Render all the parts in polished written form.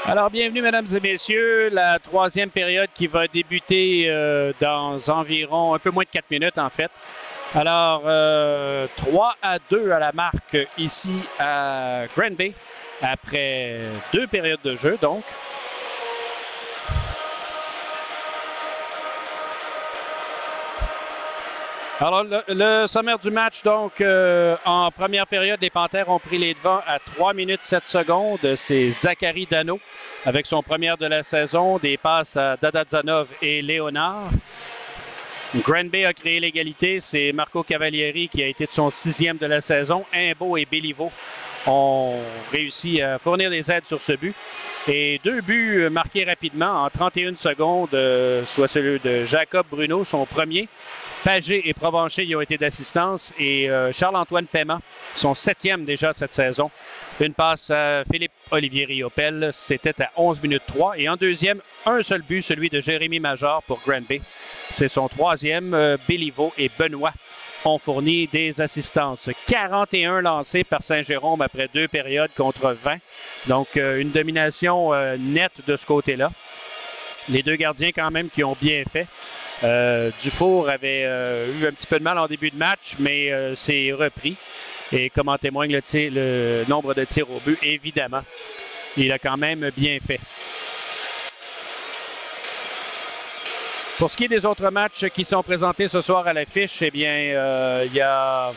Alors, bienvenue, mesdames et messieurs. La troisième période qui va débuter dans environ un peu moins de 4 minutes, en fait. Alors, 3-2 à la marque ici à Granby, après 2 périodes de jeu, donc. Alors, le sommaire du match, donc, en première période, les Panthères ont pris les devants à 3 minutes 7 secondes. C'est Zachary Dano avec son premier de la saison, des passes à Dadadzanov et Léonard. Granby a créé l'égalité. C'est Marco Cavalieri qui a été de son 6e de la saison. Imbeau et Béliveau ont réussi à fournir des aides sur ce but. Et 2 buts marqués rapidement en 31 secondes, soit celui de Jacob Bruno, son premier. Pagé et Provencher y ont été d'assistance et Charles-Antoine Paiement, son 7e déjà cette saison. Une passe à Philippe-Olivier Riopel, c'était à 11 minutes 3. Et en deuxième, un seul but, celui de Jérémy Major pour Granby. C'est son 3e. Béliveau et Benoît ont fourni des assistances. 41 lancés par Saint-Jérôme après 2 périodes contre 20. Donc, une domination nette de ce côté-là. Les 2 gardiens quand même qui ont bien fait. Dufour avait eu un petit peu de mal en début de match, mais c'est repris. Et comme en témoigne le nombre de tirs au but, évidemment, il a quand même bien fait. Pour ce qui est des autres matchs qui sont présentés ce soir à l'affiche, eh bien, il y a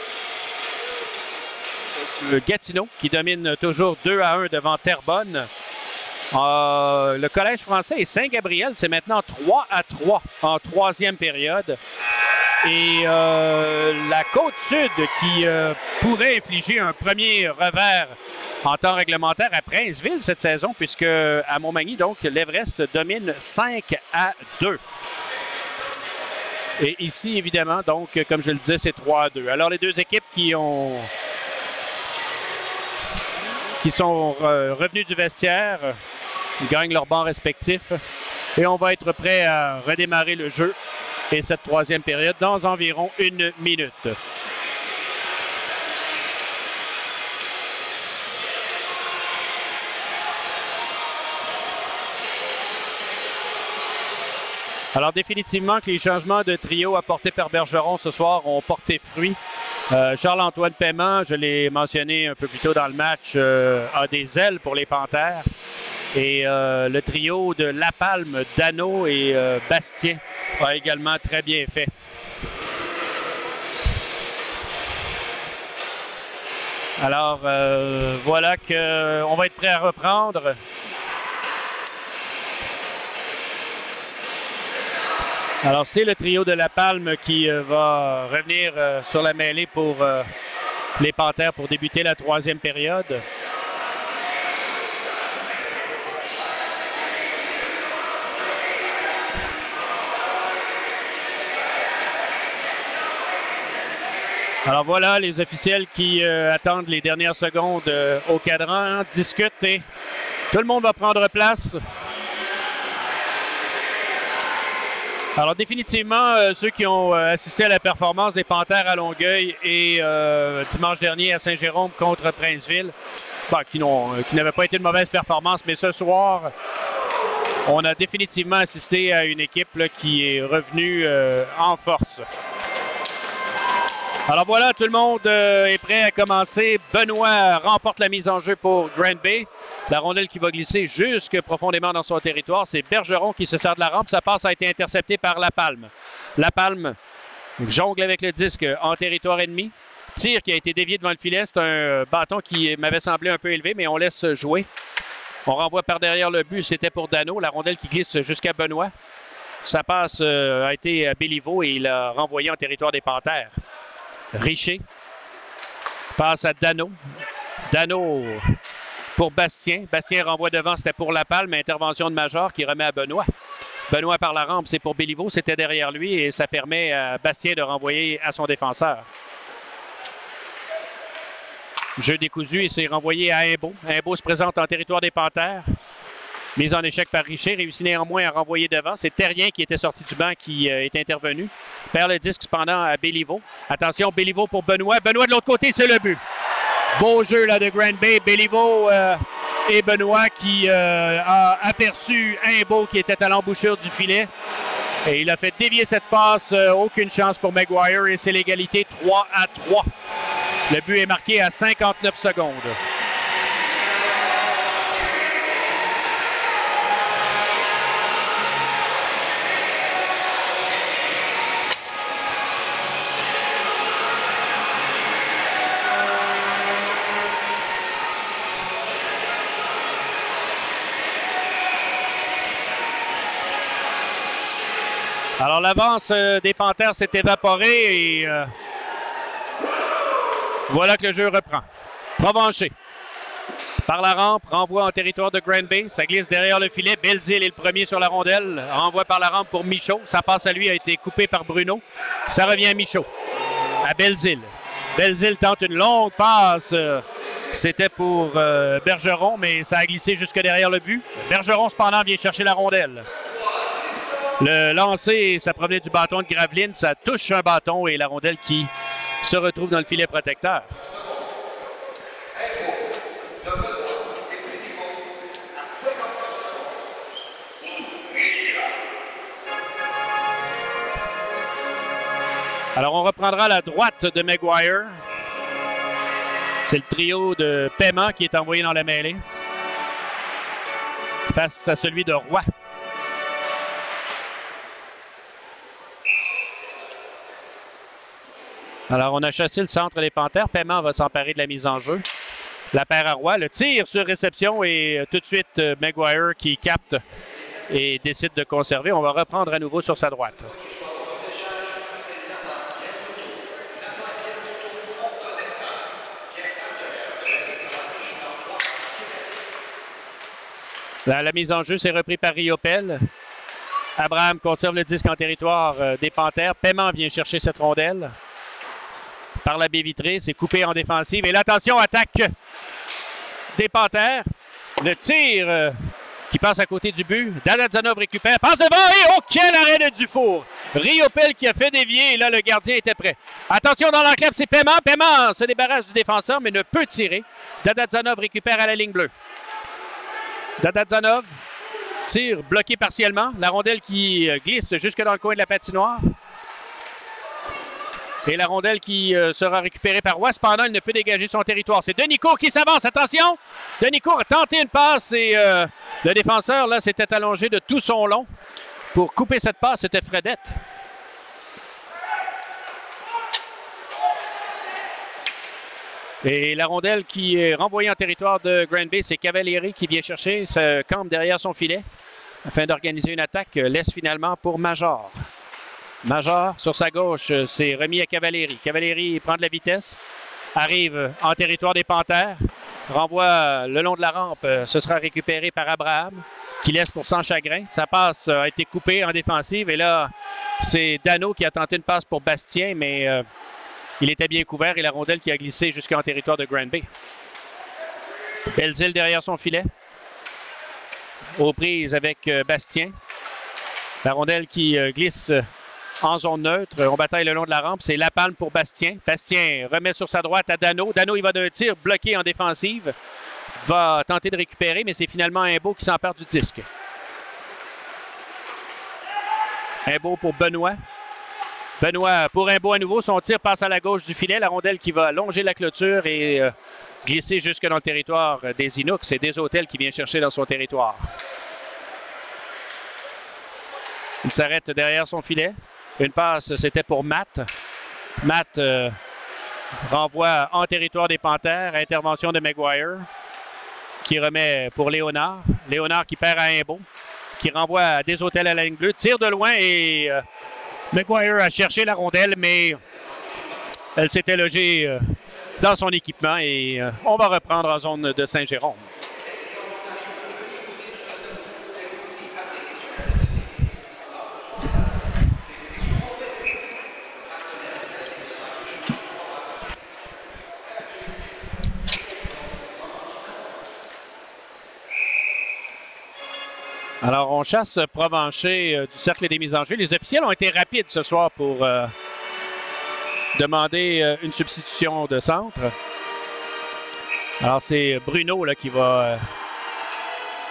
Gatineau qui domine toujours 2-1 devant Terrebonne. Le Collège français et Saint-Gabriel, c'est maintenant 3-3 en 3e période. Et la Côte-Sud qui pourrait infliger un premier revers en temps réglementaire à Princeville cette saison, puisque à Montmagny, donc, l'Everest domine 5-2. Et ici, évidemment, donc, comme je le disais, c'est 3-2. Alors, les 2 équipes qui sont revenus du vestiaire gagnent leurs bancs respectifs. Et on va être prêt à redémarrer le jeu et cette 3e période dans environ 1 minute. Alors définitivement que les changements de trio apportés par Bergeron ce soir ont porté fruit. Charles-Antoine Paiement, je l'ai mentionné un peu plus tôt dans le match, a des ailes pour les Panthères. Et le trio de Lapalme, Dano et Bastien a également très bien fait. Alors, voilà qu'on va être prêt à reprendre. Alors, c'est le trio de Lapalme qui va revenir sur la mêlée pour les Panthères pour débuter la 3e période. Alors voilà, les officiels qui attendent les dernières secondes au cadran, discutent et tout le monde va prendre place. Alors définitivement, ceux qui ont assisté à la performance des Panthères à Longueuil et dimanche dernier à Saint-Jérôme contre Princeville, qui n'avaient pas été de mauvaise performance, mais ce soir, on a définitivement assisté à une équipe là, qui est revenue en force. Alors voilà, tout le monde est prêt à commencer. Benoît remporte la mise en jeu pour Granby. La rondelle qui va glisser jusque profondément dans son territoire. C'est Bergeron qui se sert de la rampe. Sa passe a été interceptée par Lapalme. Lapalme jongle avec le disque en territoire ennemi. Tir qui a été dévié devant le filet. C'est un bâton qui m'avait semblé un peu élevé, mais on laisse jouer. On renvoie par derrière le but. C'était pour Dano. La rondelle qui glisse jusqu'à Benoît. Sa passe a été à Béliveau et il a renvoyé en territoire des Panthères. Richer passe à Dano. Dano pour Bastien. Bastien renvoie devant, c'était pour Lapalme. Intervention de Major qui remet à Benoît. Benoît par la rampe, c'est pour Béliveau. C'était derrière lui et ça permet à Bastien de renvoyer à son défenseur. Jeu décousu et c'est renvoyé à Imbeau. Imbeau se présente en territoire des Panthères. Mise en échec par Richer, réussit néanmoins à renvoyer devant. C'est Terrien qui était sorti du banc qui est intervenu. Perd le disque cependant à Béliveau. Attention, Béliveau pour Benoît. Benoît de l'autre côté, c'est le but. Beau jeu là de Granby. Béliveau et Benoît qui a aperçu Imbeau qui était à l'embouchure du filet. Et il a fait dévier cette passe. Aucune chance pour Maguire et c'est l'égalité 3-3. Le but est marqué à 59 secondes. Alors, l'avance des Panthères s'est évaporée et voilà que le jeu reprend. Provencher. Par la rampe, renvoi en territoire de Granby. Ça glisse derrière le filet. Belzile est le premier sur la rondelle. Renvoi par la rampe pour Michaud. Sa passe à lui a été coupée par Bruno. Ça revient à Michaud. À Belzile. Belzile tente une longue passe. C'était pour Bergeron, mais ça a glissé jusque derrière le but. Bergeron, cependant, vient chercher la rondelle. Le lancer, ça provenait du bâton de Graveline. Ça touche un bâton et la rondelle qui se retrouve dans le filet protecteur. Alors, on reprendra la droite de Maguire. C'est le trio de Paiement qui est envoyé dans la mêlée face à celui de Roy. Alors, on a chassé le centre des Panthères. Paiement va s'emparer de la mise en jeu. La paire à Roy. Le tir sur réception et tout de suite Maguire qui capte et décide de conserver. On va reprendre à nouveau sur sa droite. La mise en jeu s'est repris par Riopel. Abraham conserve le disque en territoire des Panthères. Paiement vient chercher cette rondelle. Par la baie vitrée, c'est coupé en défensive. Et l'attention, attaque des Panthères. Le tir qui passe à côté du but. Dadadzanov récupère, passe devant et oh, quel arrêt de Dufour! Riopel qui a fait dévier et là, le gardien était prêt. Attention dans l'enclave, c'est Paiement. Paiement se débarrasse du défenseur, mais ne peut tirer. Dadadzanov récupère à la ligne bleue. Dadadzanov tire bloqué partiellement. La rondelle qui glisse jusque dans le coin de la patinoire. Et la rondelle qui sera récupérée par Roy. Cependant, il ne peut dégager son territoire. C'est Denicourt qui s'avance. Attention! Denicourt a tenté une passe et le défenseur là s'était allongé de tout son long. Pour couper cette passe, c'était Fredette. Et la rondelle qui est renvoyée en territoire de Granby, c'est Cavalieri qui vient chercher, se campe derrière son filet afin d'organiser une attaque. Laisse finalement pour Major. Major, sur sa gauche, c'est remis à Cavalieri. Cavalieri prend de la vitesse, arrive en territoire des Panthères, renvoie le long de la rampe. Ce sera récupéré par Abraham, qui laisse pour Sans Chagrin. Sa passe a été coupée en défensive. Et là, c'est Dano qui a tenté une passe pour Bastien, mais il était bien couvert et la rondelle qui a glissé jusqu'en territoire de Granby. Belzile derrière son filet. Aux prises avec Bastien. La rondelle qui glisse en zone neutre. On bataille le long de la rampe. C'est Lapalme pour Bastien. Bastien remet sur sa droite à Dano. Dano, il va d'un tir bloqué en défensive. Va tenter de récupérer, mais c'est finalement Imbeau qui s'empare du disque. Imbeau pour Benoît. Benoît pour Imbeau à nouveau. Son tir passe à la gauche du filet. La rondelle qui va longer la clôture et glisser jusque dans le territoire des Inuks. C'est des hôtels qui vient chercher dans son territoire. Il s'arrête derrière son filet. Une passe, c'était pour Matt. Matt renvoie en territoire des Panthères. Intervention de Maguire qui remet pour Léonard. Léonard qui perd à Imbeau, qui renvoie à des hôtels à la ligne bleue. Tire de loin et Maguire a cherché la rondelle, mais elle s'était logée dans son équipement et on va reprendre en zone de Saint-Jérôme. Alors, on chasse Provencher du cercle des mises en jeu. Les officiels ont été rapides ce soir pour demander une substitution de centre. Alors, c'est Bruno là, qui va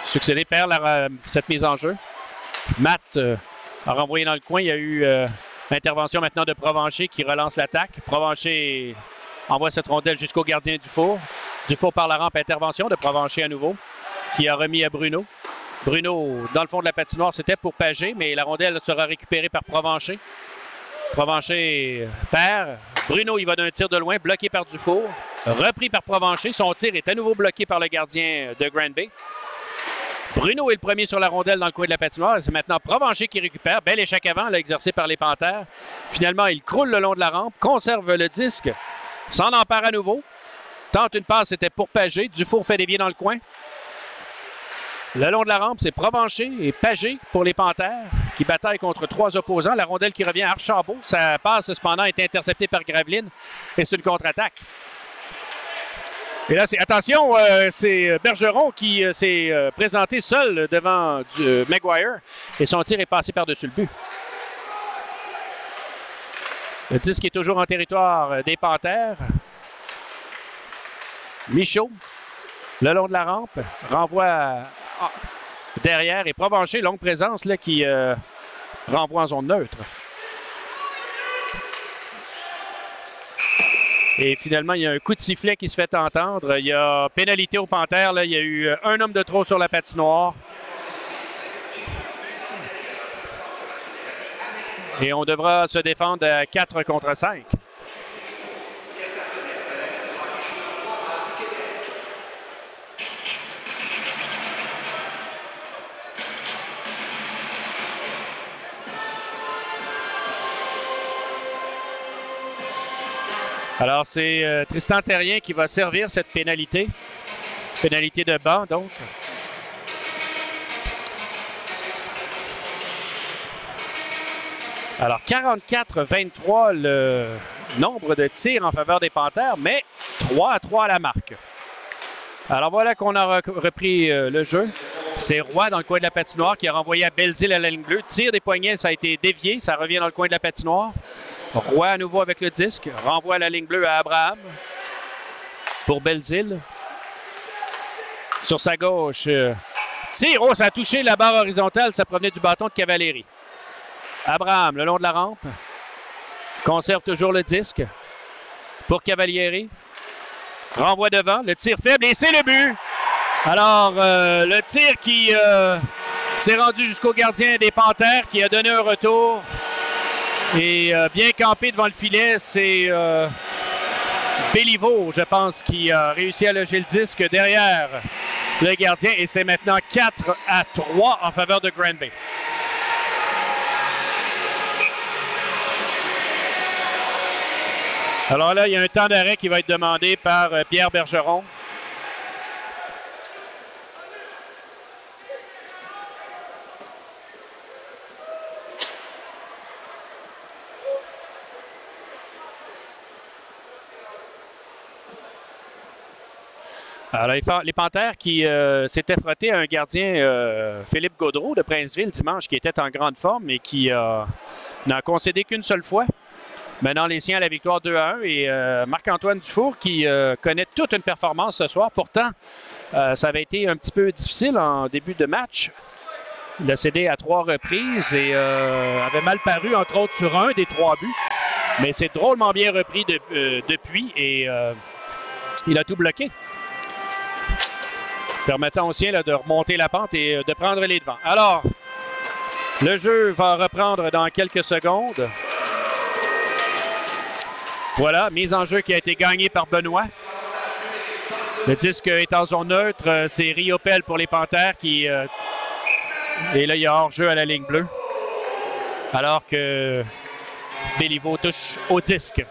succédé, perd cette mise en jeu. Matt a renvoyé dans le coin. Il y a eu l'intervention maintenant de Provencher qui relance l'attaque. Provencher envoie cette rondelle jusqu'au gardien Dufour. Dufour par la rampe, intervention de Provencher à nouveau, qui a remis à Bruno. Bruno, dans le fond de la patinoire, c'était pour Pagé, mais la rondelle sera récupérée par Provencher. Provencher perd. Bruno, il va d'un tir de loin, bloqué par Dufour. Repris par Provencher. Son tir est à nouveau bloqué par le gardien de Grand Bay. Bruno est le premier sur la rondelle dans le coin de la patinoire. C'est maintenant Provencher qui récupère. Bel échec avant, là, exercé par les Panthères. Finalement, il croule le long de la rampe, conserve le disque, s'en empare à nouveau. Tente une passe, c'était pour Pagé. Dufour fait dévier dans le coin. Le long de la rampe, c'est Provencher et Pagé pour les Panthères qui bataillent contre 3 opposants. La rondelle qui revient à Archambault. Sa passe, cependant, est interceptée par Graveline et c'est une contre-attaque. Et là, attention, c'est Bergeron qui s'est présenté seul devant Maguire et son tir est passé par-dessus le but. Le disque est toujours en territoire des Panthères. Michaud, le long de la rampe, renvoie derrière et Provencher, longue présence là, qui renvoie en zone neutre. Et finalement, il y a un coup de sifflet qui se fait entendre. Il y a pénalité aux Panthères. Là. Il y a eu un homme de trop sur la patinoire. Et on devra se défendre à 4 contre 5. Alors, c'est Tristan Terrien qui va servir cette pénalité. Pénalité de banc, donc. Alors, 44-23 le nombre de tirs en faveur des Panthères, mais 3-3 à la marque. Alors, voilà qu'on a repris le jeu. C'est Roy dans le coin de la patinoire qui a renvoyé à Belzile à la ligne bleue. Tir des poignets, ça a été dévié. Ça revient dans le coin de la patinoire. Roy à nouveau avec le disque. Renvoie à la ligne bleue à Abraham pour Belzile. Sur sa gauche, tir. Oh, ça a touché la barre horizontale. Ça provenait du bâton de cavalerie. Abraham, le long de la rampe, conserve toujours le disque pour Cavalieri. Renvoie devant, le tir faible et c'est le but. Alors, le tir qui s'est rendu jusqu'au gardien des Panthères qui a donné un retour. Et bien campé devant le filet, c'est Béliveau, je pense, qui a réussi à loger le disque derrière le gardien. Et c'est maintenant 4-3 en faveur de Grand Bay. Alors là, il y a un temps d'arrêt qui va être demandé par Pierre Bergeron. Alors, les Panthères qui s'étaient frottés à un gardien, Philippe Gaudreau de Princeville, dimanche, qui était en grande forme et qui n'a concédé qu'une seule fois. Menant les siens à la victoire 2-1 et Marc-Antoine Dufour qui connaît toute une performance ce soir. Pourtant, ça avait été un petit peu difficile en début de match. Il a cédé à 3 reprises et avait mal paru, entre autres, sur un des 3 buts. Mais c'est drôlement bien repris depuis et il a tout bloqué. Permettant aux siens là, de remonter la pente et de prendre les devants. Alors, le jeu va reprendre dans quelques secondes. Voilà, mise en jeu qui a été gagnée par Benoît. Le disque est en zone neutre. C'est Riopel pour les Panthères qui... et là, il y a hors-jeu à la ligne bleue. Alors que Béliveau touche au disque.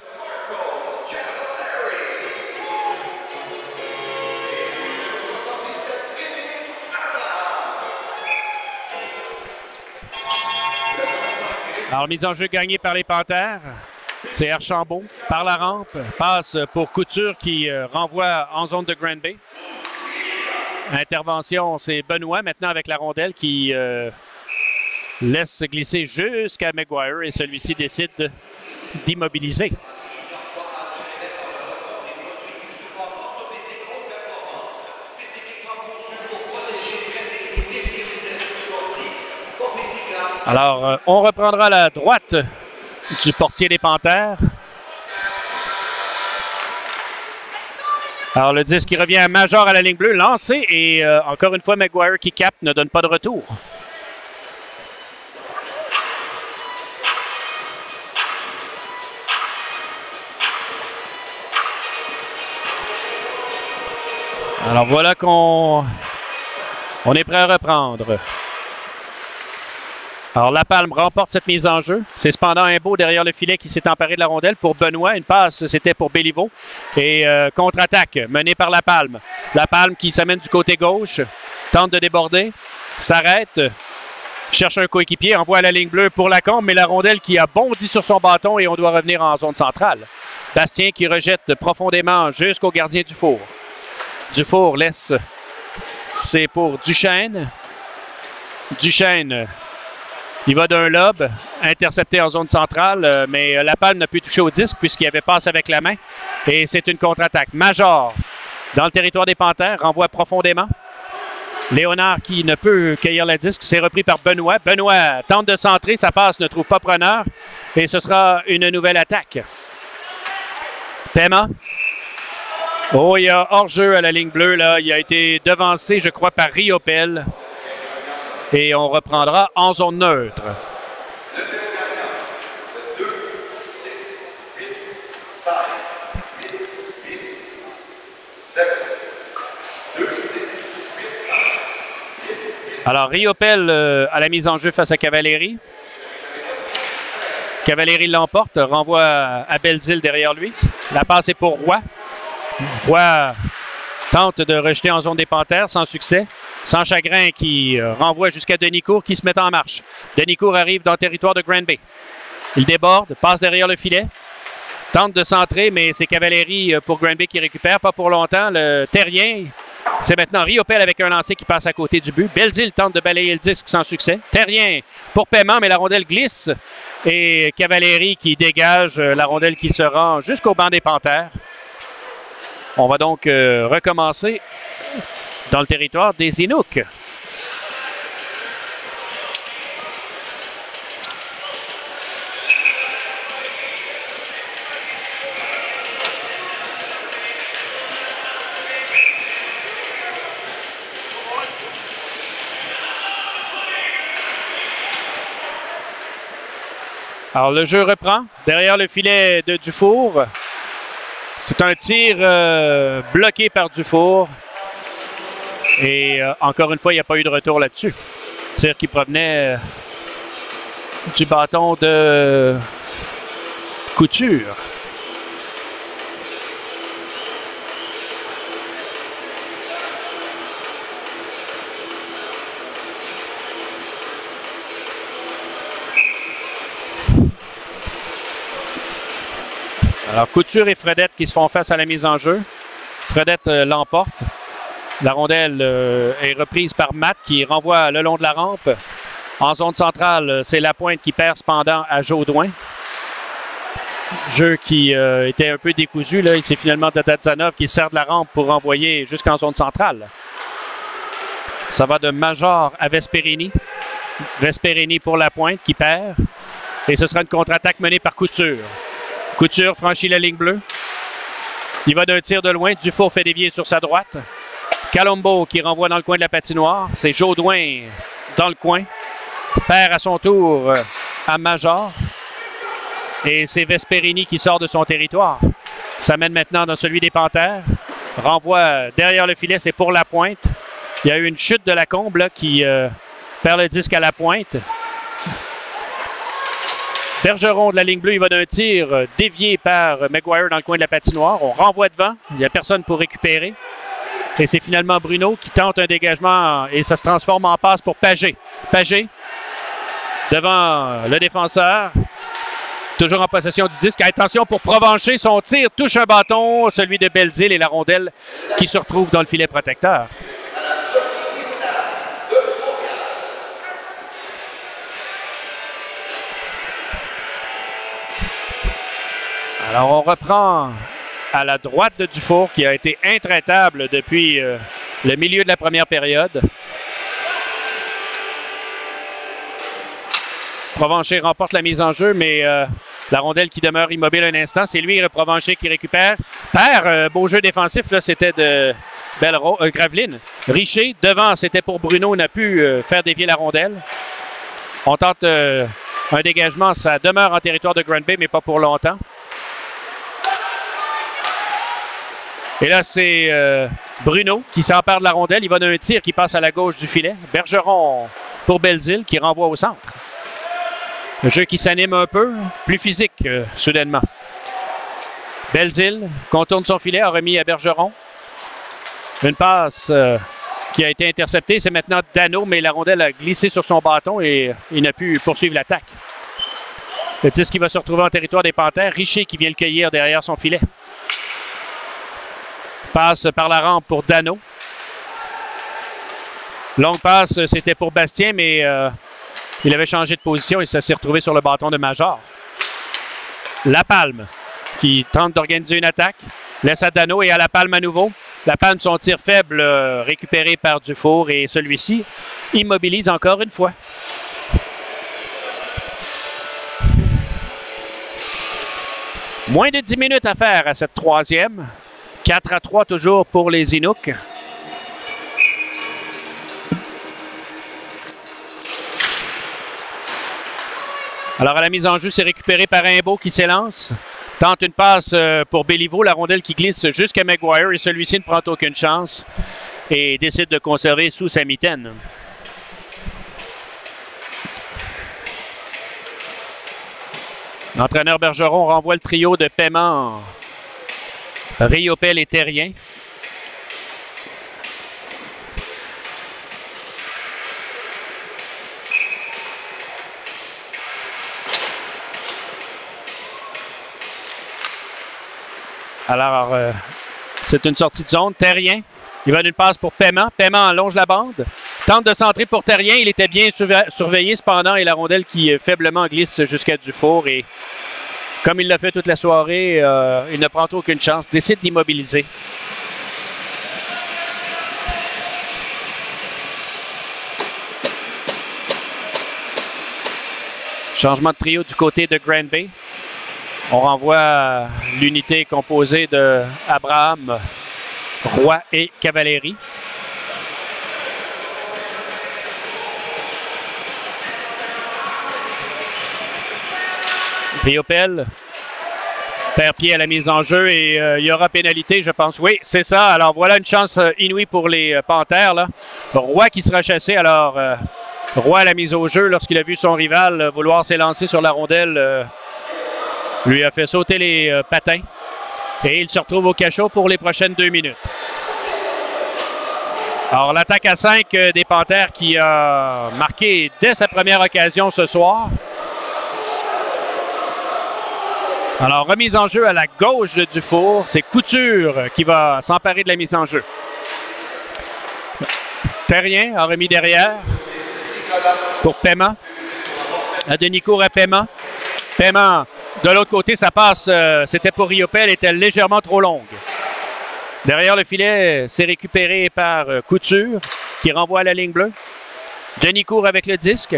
Alors, mise en jeu gagnée par les Panthères. C'est Archambault par la rampe. Passe pour Couture qui renvoie en zone de Grand Bay. Intervention, c'est Benoît maintenant avec la rondelle qui laisse glisser jusqu'à Maguire et celui-ci décide d'immobiliser. Alors, on reprendra la droite du portier des Panthères. Alors, le disque qui revient à Major à la ligne bleue, lancé. Et encore une fois, McGuire qui capte, ne donne pas de retour. Alors, voilà qu'on est prêt à reprendre. Alors, La Palme remporte cette mise en jeu. C'est cependant Imbeau derrière le filet qui s'est emparé de la rondelle pour Benoît. Une passe, c'était pour Béliveau. Et contre-attaque menée par La Palme. La Palme qui s'amène du côté gauche, tente de déborder, s'arrête, cherche un coéquipier, envoie à la ligne bleue pour Lacombe, mais la rondelle qui a bondi sur son bâton et on doit revenir en zone centrale. Bastien qui rejette profondément jusqu'au gardien Dufour. Dufour laisse, c'est pour Duchesne. Duchesne, il va d'un lob, intercepté en zone centrale, mais La Palme n'a pu toucher au disque puisqu'il avait passé avec la main. Et c'est une contre-attaque. Major, dans le territoire des Panthères, renvoie profondément. Léonard qui ne peut cueillir le disque, c'est repris par Benoît. Benoît tente de centrer, sa passe ne trouve pas preneur. Et ce sera une nouvelle attaque. Paiement. Oh, il y a hors-jeu à la ligne bleue, là. Il a été devancé, je crois, par Riopel. Et on reprendra en zone neutre. 2, 6, 8, 5, 8, 8, 7, 2, 6, 8, 5, 8, 8. Alors, Riopel à la mise en jeu face à Cavalieri. Cavalieri l'emporte, renvoie à Belzile derrière lui. La passe est pour Roy. Roy tente de rejeter en zone des Panthères sans succès. Sans chagrin qui renvoie jusqu'à Denicourt qui se met en marche. Denicourt arrive dans le territoire de Granby. Il déborde, passe derrière le filet. Tente de centrer, mais c'est Cavalieri pour Granby qui récupère. Pas pour longtemps. Le Terrien, c'est maintenant Riopel avec un lancer qui passe à côté du but. Belzile tente de balayer le disque sans succès. Terrien pour paiement, mais la rondelle glisse. Et Cavalieri qui dégage la rondelle qui se rend jusqu'au banc des Panthères. On va donc recommencer dans le territoire des Inuks. Alors, le jeu reprend derrière le filet de Dufour. C'est un tir bloqué par Dufour. Et encore une fois, il n'y a pas eu de retour là-dessus. Tir qui provenait du bâton de Couture. Alors, Couture et Fredette qui se font face à la mise en jeu. Fredette l'emporte. La rondelle est reprise par Matt qui renvoie le long de la rampe. En zone centrale, c'est Lapointe qui perd cependant à Jaudoin. Jeu qui était un peu décousu. Là. C'est finalement Dadazanov qui sert de la rampe pour renvoyer jusqu'en zone centrale. Ça va de Major à Vesperini. Vesperini pour Lapointe qui perd. Et ce sera une contre-attaque menée par Couture. Couture franchit la ligne bleue. Il va d'un tir de loin. Dufour fait dévier sur sa droite. Calombo qui renvoie dans le coin de la patinoire. C'est Jaudoin dans le coin. Perd à son tour à Major. Et c'est Vesperini qui sort de son territoire. Ça mène maintenant dans celui des Panthères. Renvoie derrière le filet, c'est pour Lapointe. Il y a eu une chute de Lacombe là, qui perd le disque à Lapointe. Bergeron de la ligne bleue, il va d'un tir dévié par McGuire dans le coin de la patinoire. On renvoie devant. Il n'y a personne pour récupérer. Et c'est finalement Bruno qui tente un dégagement et ça se transforme en passe pour Pagé. Pagé devant le défenseur. Toujours en possession du disque. Attention pour Provencher. Son tir touche un bâton, celui de Belzile et la rondelle qui se retrouve dans le filet protecteur. Alors, on reprend à la droite de Dufour, qui a été intraitable depuis le milieu de la première période. Provencher remporte la mise en jeu, mais la rondelle qui demeure immobile un instant. C'est lui, Provencher, qui récupère. Perd, beau jeu défensif, là, c'était de Graveline. Richer, devant, c'était pour Bruno, n'a pu faire dévier la rondelle. On tente un dégagement, ça demeure en territoire de Grande Bay, mais pas pour longtemps. Et là, c'est Bruno qui s'empare de la rondelle. Il va d'un tir qui passe à la gauche du filet. Bergeron pour Belzile qui renvoie au centre. Le jeu qui s'anime un peu, plus physique soudainement. Belzile contourne son filet, a remis à Bergeron. Une passe qui a été interceptée. C'est maintenant Dano, mais la rondelle a glissé sur son bâton et il n'a pu poursuivre l'attaque. Le disque qui va se retrouver en territoire des Panthères. Richer qui vient le cueillir derrière son filet. Passe par la rampe pour Dano. Longue passe, c'était pour Bastien, mais il avait changé de position et ça s'est retrouvé sur le bâton de Major. Lapalme qui tente d'organiser une attaque. Laisse à Dano et à Lapalme à nouveau. Lapalme, son tir faible récupéré par Dufour et celui-ci immobilise encore une fois. Moins de 10 minutes à faire à cette troisième. 4-3 toujours pour les Inuks. Alors à la mise en jeu, c'est récupéré par Imbeau qui s'élance. Tente une passe pour Béliveau, la rondelle qui glisse jusqu'à Maguire et celui-ci ne prend aucune chance et décide de conserver sous sa mitaine. L'entraîneur Bergeron renvoie le trio de paiement Riopel et Terrien. Alors, c'est une sortie de zone. Terrien, il va d'une passe pour Paiement. Paiement allonge la bande. Tente de centrer pour Terrien. Il était bien surveillé cependant et la rondelle qui faiblement glisse jusqu'à Dufour. Et comme il l'a fait toute la soirée, il ne prend aucune chance. Décide d'immobiliser. Changement de trio du côté de Grande Bay. On renvoie l'unité composée de Abraham, Roy et Cavalieri. Riopel perd pied à la mise en jeu et il y aura pénalité, je pense. Oui, c'est ça. Alors voilà une chance inouïe pour les Panthères, là. Roy qui sera chassé. Alors Roy à la mise au jeu lorsqu'il a vu son rival vouloir s'élancer sur la rondelle. Lui a fait sauter les patins et il se retrouve au cachot pour les prochaines 2 minutes. Alors l'attaque à 5 des Panthères qui a marqué dès sa première occasion ce soir. Alors remise en jeu à la gauche de Dufour. C'est Couture qui va s'emparer de la mise en jeu. Terrien a remis derrière pour Paiement. À Denicourt à Paiement. Paiement. De l'autre côté, ça passe, c'était pour Riopel, était légèrement trop longue. Derrière le filet, c'est récupéré par Couture, qui renvoie à la ligne bleue. Denicourt avec le disque.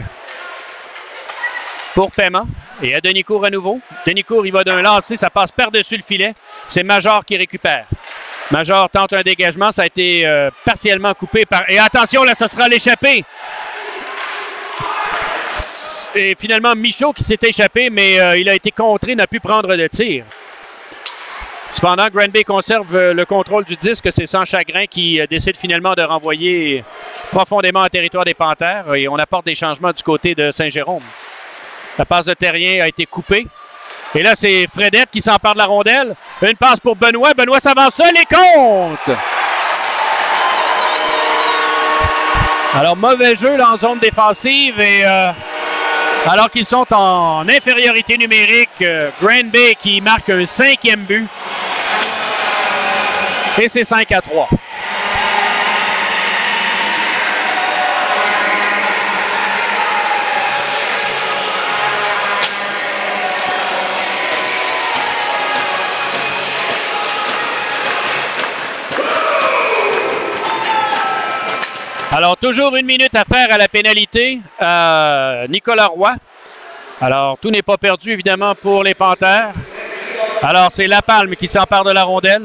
Pour Paiement. Et à Denicourt à nouveau. Denicourt, il va d'un lancer, ça passe par-dessus le filet. C'est Major qui récupère. Major tente un dégagement, ça a été partiellement coupé par... Et attention, là, ce sera l'échappée. Et finalement, Michaud qui s'est échappé, mais il a été contré, n'a pu prendre de tir. Cependant, Grande Bay conserve le contrôle du disque. C'est Sans Chagrin qui décide finalement de renvoyer profondément en territoire des Panthères. Et on apporte des changements du côté de Saint-Jérôme. La passe de Terrien a été coupée. Et là, c'est Fredette qui s'empare de la rondelle. Une passe pour Benoît. Benoît s'avance seul et compte! Alors, mauvais jeu là, en zone défensive et... alors qu'ils sont en infériorité numérique, Grande Bay qui marque un 5e but. Et c'est 5-3. Alors, toujours 1 minute à faire à la pénalité. Nicolas Roy Alors, tout n'est pas perdu, évidemment, pour les Panthères. Alors, c'est Lapalme qui s'empare de la rondelle.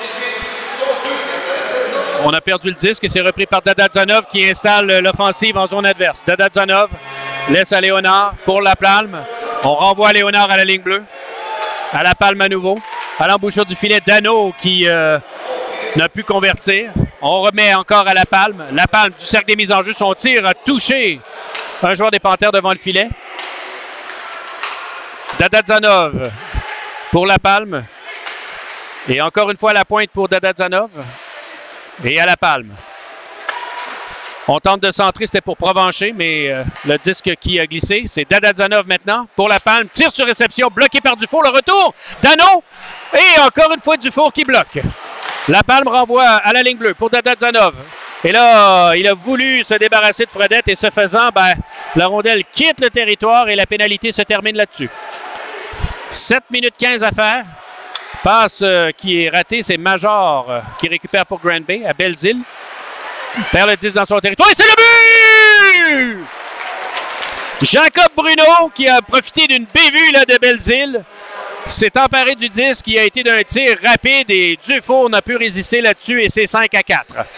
On a perdu le disque et c'est repris par Dadadzanov qui installe l'offensive en zone adverse. Dadadzanov laisse à Léonard pour Lapalme. On renvoie Léonard à la ligne bleue. À Lapalme à nouveau. À l'embouchure du filet, Dano qui n'a pu convertir. On remet encore à Lapalme. Lapalme du cercle des mises en jeu. Son tir a touché un joueur des Panthères devant le filet. Dadadzanov pour Lapalme. Et encore une fois à la pointe pour Dadadzanov. Et à Lapalme. On tente de centrer, c'était pour Provencher, mais le disque qui a glissé, c'est Dadadzanov maintenant pour Lapalme. Tire sur réception, bloqué par Dufour. Le retour, Dano. Et encore une fois Dufour qui bloque. Lapalme renvoie à la ligne bleue pour Dadadzanov. Et là, il a voulu se débarrasser de Fredette et ce faisant, la rondelle quitte le territoire et la pénalité se termine là-dessus. 7 minutes 15 à faire. Passe qui est ratée, c'est Major qui récupère pour Grand Bay à Belzile. Perd le 10 dans son territoire et c'est le but! Jacob Bruno qui a profité d'une bévue là, de Belzile. S'est emparé du disque qui a été d'un tir rapide et Dufour n'a pu résister là-dessus et c'est 5-4.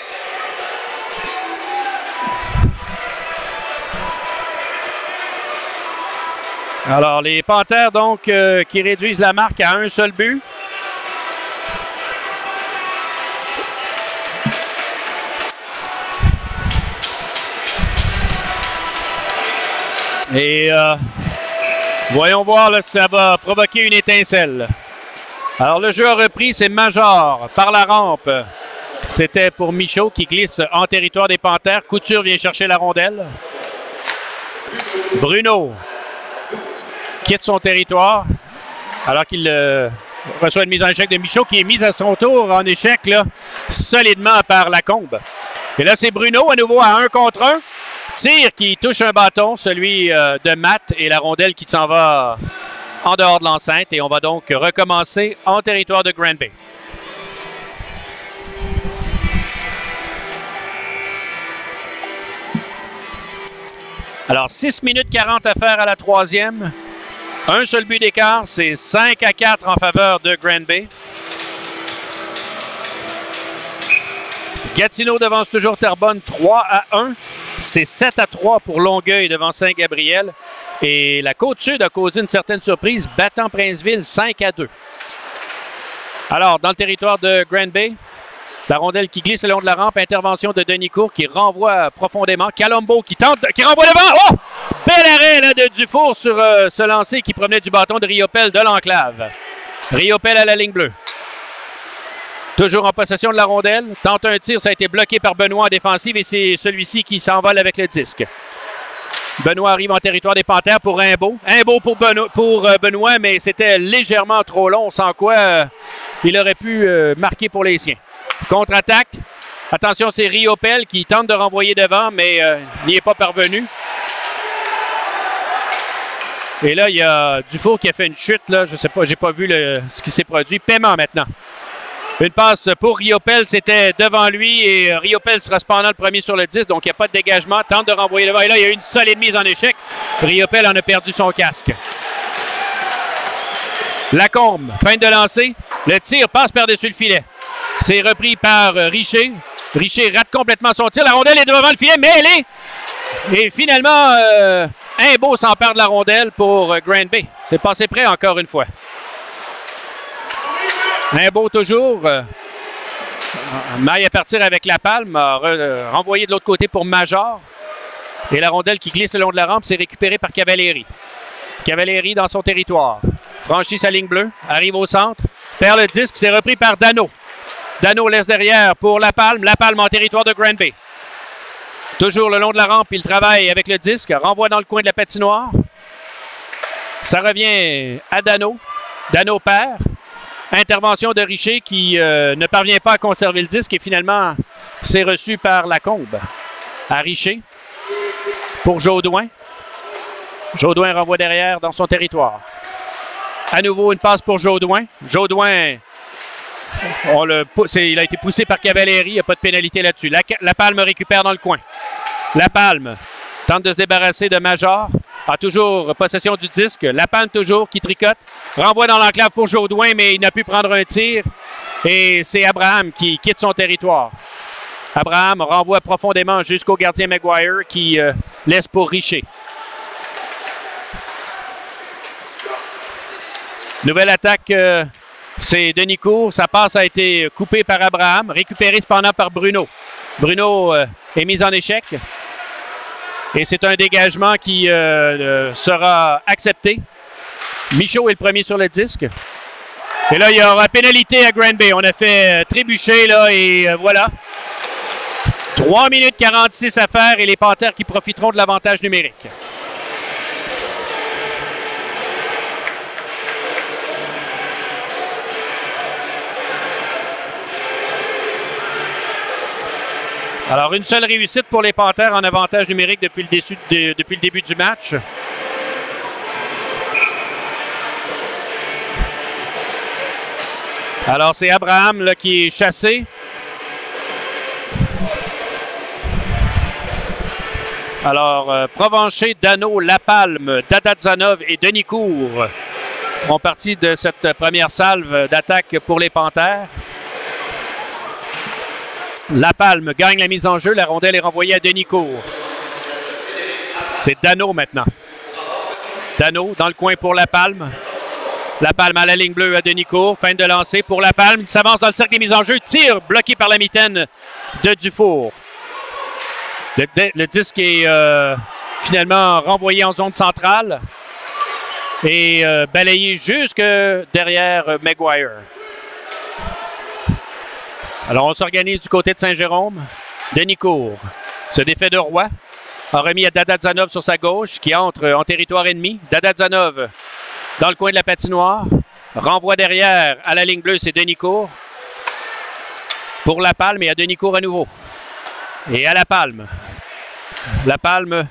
Alors, les Panthères, donc, qui réduisent la marque à un seul but. Et voyons voir là, si ça va provoquer une étincelle. Alors, le jeu a repris, c'est Major par la rampe. C'était pour Michaud qui glisse en territoire des Panthères. Couture vient chercher la rondelle. Bruno quitte son territoire alors qu'il reçoit une mise en échec de Michaud qui est mise à son tour en échec là, solidement par Lacombe. Et là, c'est Bruno à nouveau à 1 contre 1. Tir qui touche un bâton, celui de Matt et la rondelle qui s'en va en dehors de l'enceinte. Et on va donc recommencer en territoire de Grand Bay. Alors, 6 minutes 40 à faire à la troisième. Un seul but d'écart, c'est 5-4 en faveur de Grand Bay. Gatineau devance toujours Terrebonne 3-1. C'est 7-3 pour Longueuil devant Saint-Gabriel. Et la Côte-Sud a causé une certaine surprise, battant Princeville 5-2. Alors, dans le territoire de Grand Bay, la rondelle qui glisse le long de la rampe, intervention de Denis Court qui renvoie profondément. Calombo qui renvoie devant. Oh! Bel arrêt là, de Dufour sur ce lancer qui provenait du bâton de Riopel de l'enclave. Riopel à la ligne bleue. Toujours en possession de la rondelle. Tente un tir, ça a été bloqué par Benoît en défensive et c'est celui-ci qui s'envole avec le disque. Benoît arrive en territoire des Panthères pour Rimbaud. Rimbaud pour Benoît, mais c'était légèrement trop long, sans quoi il aurait pu marquer pour les siens. Contre-attaque. Attention, c'est Riopel qui tente de renvoyer devant, mais n'y est pas parvenu. Et là, il y a Dufour qui a fait une chute. Là. Je ne sais pas, j'ai pas vu ce qui s'est produit. Paiement maintenant. Une passe pour Riopel, c'était devant lui et Riopel sera cependant le premier sur le 10, donc il n'y a pas de dégagement. Tente de renvoyer devant. Et là, il y a une solide mise en échec. Riopel en a perdu son casque. Lacombe, fin de lancer. Le tir passe par-dessus le filet. C'est repris par Richer. Richer rate complètement son tir. La rondelle est devant le filet, mais elle est. Et finalement, Imbeau s'empare de la rondelle pour Grand Bay. C'est passé près encore une fois. Imbeau toujours. Maille à partir avec Lapalme. Renvoyé de l'autre côté pour Major. Et la rondelle qui glisse le long de la rampe, c'est récupérée par Cavalieri. Cavalieri dans son territoire. Franchit sa ligne bleue. Arrive au centre. Perd le disque. C'est repris par Dano. Dano laisse derrière pour Lapalme. Lapalme en territoire de Grand Bay. Toujours le long de la rampe, il travaille avec le disque. Renvoie dans le coin de la patinoire. Ça revient à Dano. Dano perd. Intervention de Richer qui ne parvient pas à conserver le disque et finalement c'est reçu par Lacombe. À Richer. Pour Jaudoin. Jaudoin renvoie derrière dans son territoire. À nouveau une passe pour Jaudoin. Jaudoin, il a été poussé par Cavalieri, il n'y a pas de pénalité là-dessus. Lapalme récupère dans le coin. Lapalme tente de se débarrasser de Major. a toujours possession du disque. Lapalme toujours qui tricote. Renvoie dans l'enclave pour Jodoin, mais il n'a pu prendre un tir. Et c'est Abraham qui quitte son territoire. Abraham renvoie profondément jusqu'au gardien Maguire qui laisse pour Richer. Nouvelle attaque, c'est Denis Court. Sa passe a été coupée par Abraham, récupérée cependant par Bruno. Bruno est mis en échec. Et c'est un dégagement qui sera accepté. Michaud est le premier sur le disque. Et là, il y aura pénalité à Granby. On a fait trébucher, là, et voilà. 3 minutes 46 à faire et les Panthères qui profiteront de l'avantage numérique. Alors, une seule réussite pour les Panthères en avantage numérique depuis le début du match. Alors, c'est Abraham là, qui est chassé. Alors, Provencher, Dano, Lapalme, Dadadzanov et Denis Court font partie de cette première salve d'attaque pour les Panthères. Lapalme gagne la mise en jeu. La rondelle est renvoyée à Denis Court. C'est Dano maintenant. Dano dans le coin pour Lapalme. Lapalme à la ligne bleue à Denis Court. Fin de lancer pour Lapalme. Il s'avance dans le cercle des mises en jeu. Tir bloqué par la mitaine de Dufour. Le disque est finalement renvoyé en zone centrale et balayé jusque derrière Maguire. Alors, on s'organise du côté de Saint-Jérôme. Denis Court se défait de Roy. A remis à Dadadzanov sur sa gauche, qui entre en territoire ennemi. Dadadzanov dans le coin de la patinoire. Renvoi derrière à la ligne bleue, c'est Denis Court. Pour Lapalme et à Denis Court à nouveau. Et à Lapalme. Lapalme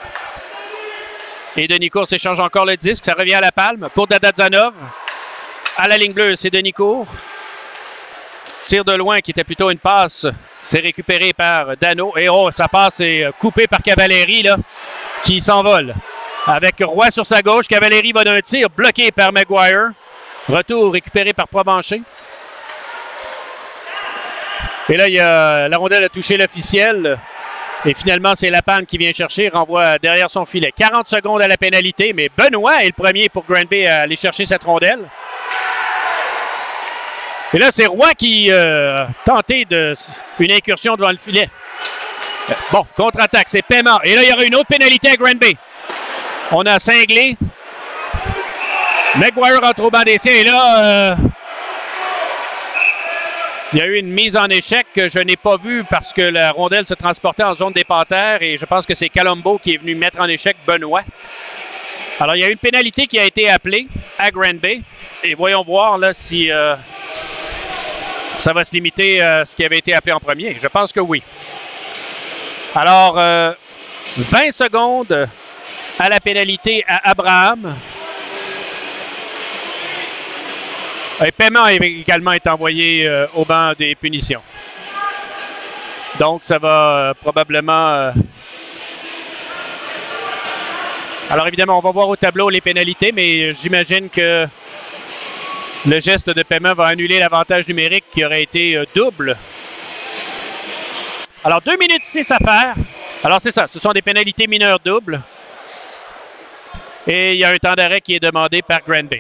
et Denis Court s'échangent encore le disque. Ça revient à Lapalme pour Dadadzanov. À la ligne bleue, c'est Denis Court. Tir de loin qui était plutôt une passe. C'est récupéré par Dano. Et oh, sa passe est coupée par Cavalieri là, qui s'envole. Avec Roy sur sa gauche. Cavalieri va d'un tir bloqué par Maguire. Retour récupéré par Provencher. Et là, il y a, la rondelle a touché l'officiel. Et finalement, c'est Lapalme qui vient chercher. Renvoie derrière son filet. 40 secondes à la pénalité. Mais Benoît est le premier pour Granby à aller chercher cette rondelle. Et là, c'est Roy qui tentait une incursion devant le filet. Bon, contre-attaque, c'est Paiement. Et là, il y aura une autre pénalité à Granby. On a cinglé. Maguire entre au banc des siens. Et là, il y a eu une mise en échec que je n'ai pas vue parce que la rondelle se transportait en zone des Panthères. Et je pense que c'est Colombo qui est venu mettre en échec Benoît. Alors, il y a une pénalité qui a été appelée à Granby. Et voyons voir là si... ça va se limiter à ce qui avait été appelé en premier. Je pense que oui. Alors, 20 secondes à la pénalité à Abraham. Et Paiement également est envoyé au banc des punitions. Donc, ça va probablement... Alors, évidemment, on va voir au tableau les pénalités, mais j'imagine que le geste de Paiement va annuler l'avantage numérique qui aurait été double. Alors, 2 minutes 6 à faire. Alors, c'est ça. Ce sont des pénalités mineures doubles. Et il y a un temps d'arrêt qui est demandé par Granby.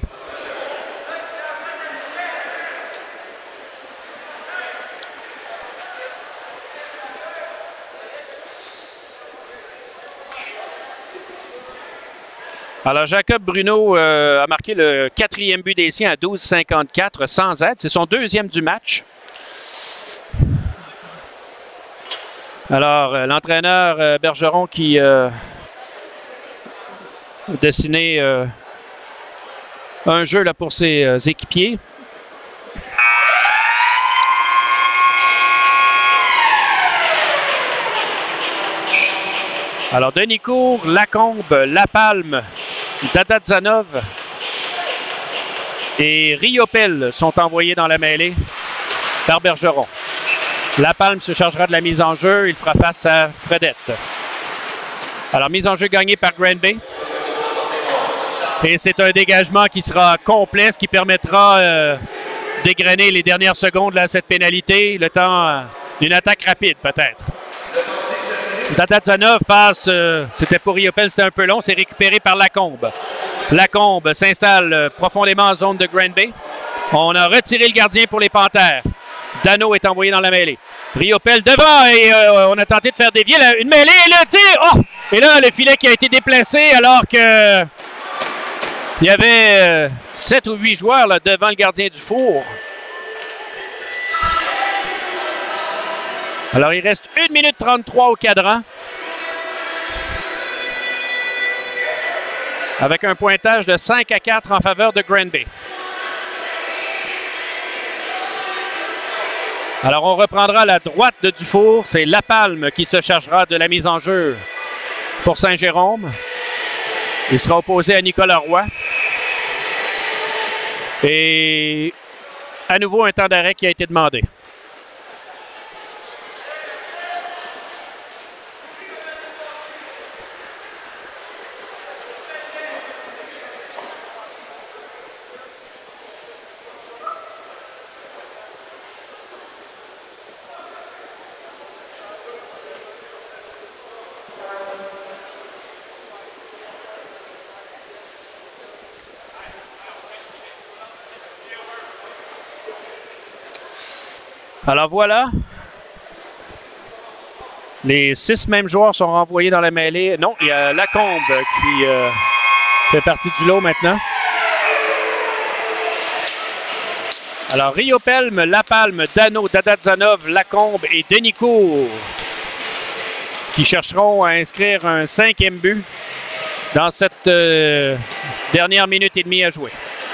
Alors, Jacob Bruno a marqué le 4e but des siens à 12,54 sans aide. C'est son 2e du match. Alors, l'entraîneur Bergeron qui a dessiné un jeu là, pour ses équipiers. Alors, Denis Court, Lacombe, Lapalme, Dadadzanov et Riopel sont envoyés dans la mêlée par Bergeron. Lapalme se chargera de la mise en jeu. Il fera face à Fredette. Alors, mise en jeu gagnée par Granby. Et c'est un dégagement qui sera complet, ce qui permettra d'égrener les dernières secondes de cette pénalité, le temps d'une attaque rapide peut-être. Dadadzanov passe, c'était pour Riopel, c'était un peu long, c'est récupéré par Lacombe. Lacombe s'installe profondément en zone de Granby. On a retiré le gardien pour les Panthères. Dano est envoyé dans la mêlée. Riopel devant et on a tenté de faire dévier une mêlée et le tir! Oh! Et là, le filet qui a été déplacé alors que il y avait 7 ou 8 joueurs là, devant le gardien du four. Alors, il reste 1 minute 33 au cadran. Avec un pointage de 5-4 en faveur de Granby. Alors, on reprendra la droite de Dufour. C'est Lapalme qui se chargera de la mise en jeu pour Saint-Jérôme. Il sera opposé à Nicolas Roy. Et à nouveau, un temps d'arrêt qui a été demandé. Alors voilà, les 6 mêmes joueurs sont renvoyés dans la mêlée. Non, il y a Lacombe qui fait partie du lot maintenant. Alors Riopelme, Lapalme, Dano, Dadadzanov, Lacombe et Denicourt qui chercheront à inscrire un 5e but dans cette dernière minute et demie à jouer.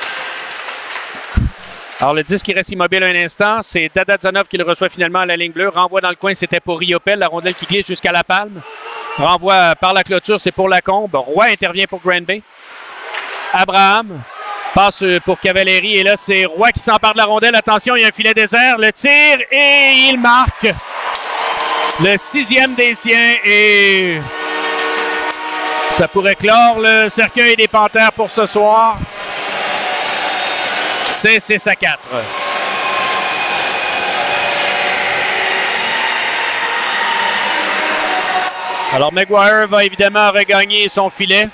Alors, le 10 qui reste immobile un instant, c'est Dadadzanov qui le reçoit finalement à la ligne bleue. Renvoi dans le coin, c'était pour Riopel. La rondelle qui glisse jusqu'à Lapalme. Renvoi par la clôture, c'est pour Lacombe. Roy intervient pour Granby. Abraham passe pour Cavalieri. Et là, c'est Roy qui s'empare de la rondelle. Attention, il y a un filet désert. Le tir et il marque. Le 6e des siens. Et ça pourrait clore le cercueil des Panthères pour ce soir. C'est 6-4. Alors, Maguire va évidemment regagner son filet.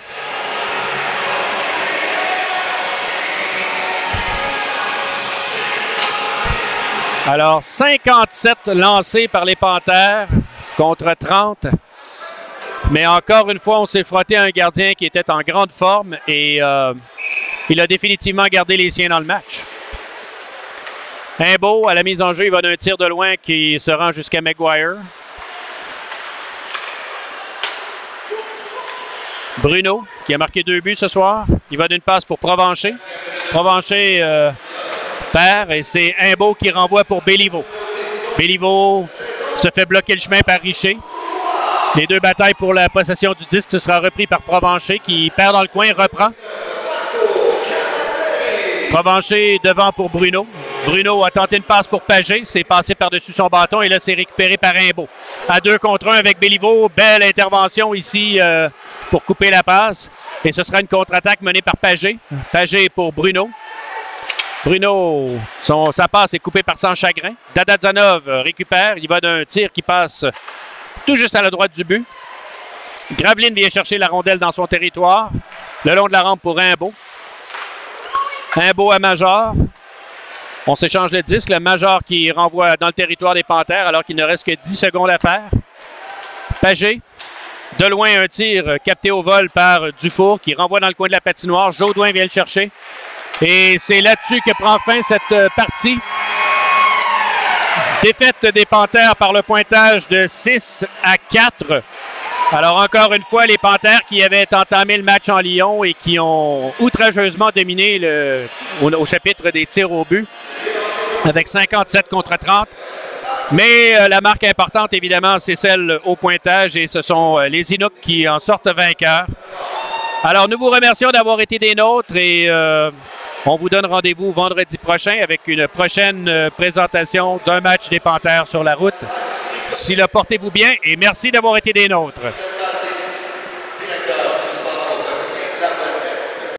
Alors, 57 lancés par les Panthères contre 30. Mais encore une fois, on s'est frotté à un gardien qui était en grande forme et il a définitivement gardé les siens dans le match. Imbeau, à la mise en jeu, il va d'un tir de loin qui se rend jusqu'à Maguire. Bruno, qui a marqué 2 buts ce soir. Il va d'une passe pour Provencher. Provencher perd et c'est Imbeau qui renvoie pour Béliveau. Béliveau se fait bloquer le chemin par Richer. Les 2 batailles pour la possession du disque, ce sera repris par Provencher qui perd dans le coin, reprend. Provencher devant pour Bruno. Bruno a tenté une passe pour Pagé. C'est passé par-dessus son bâton et là, c'est récupéré par Imbeau. À 2 contre 1 avec Béliveau. Belle intervention ici pour couper la passe. Et ce sera une contre-attaque menée par Pagé. Pagé pour Bruno. Bruno, sa passe est coupée par Sans-Chagrin. Dadadzanov récupère. Il va d'un tir qui passe tout juste à la droite du but. Graveline vient chercher la rondelle dans son territoire. Le long de la rampe pour Imbeau. Imbeau à Major. On s'échange le disque. Le Major qui renvoie dans le territoire des Panthères alors qu'il ne reste que 10 secondes à faire. Pagé. De loin, un tir capté au vol par Dufour qui renvoie dans le coin de la patinoire. Jaudoin vient le chercher. Et c'est là-dessus que prend fin cette partie. Défaite des Panthères par le pointage de 6-4. Alors, encore une fois, les Panthères qui avaient entamé le match en Lyon et qui ont outrageusement dominé au chapitre des tirs au but avec 57 contre 30. Mais la marque importante, évidemment, c'est celle au pointage et ce sont les Inuks qui en sortent vainqueurs. Alors, nous vous remercions d'avoir été des nôtres et on vous donne rendez-vous vendredi prochain avec une prochaine présentation d'un match des Panthères sur la route. D'ici là, portez-vous bien et merci d'avoir été des nôtres.